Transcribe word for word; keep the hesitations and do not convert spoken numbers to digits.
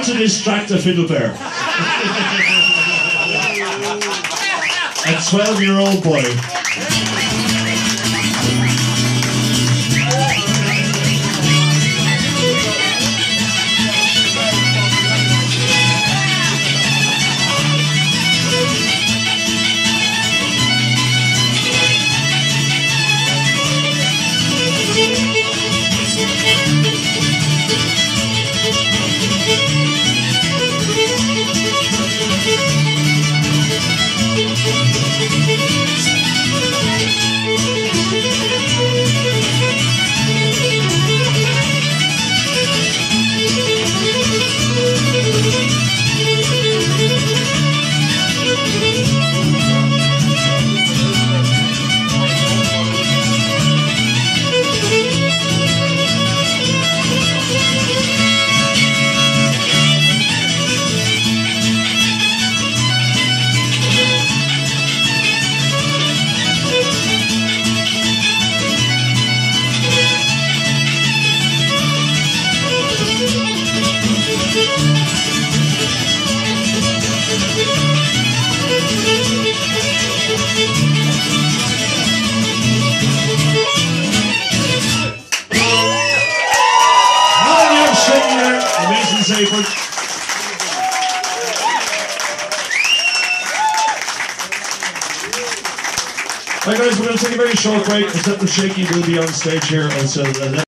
to distract a fiddle player. A twelve-year-old boy. Amazing. Right guys, we're going to take a very short break. Except for Shaky will be on stage here until eleven.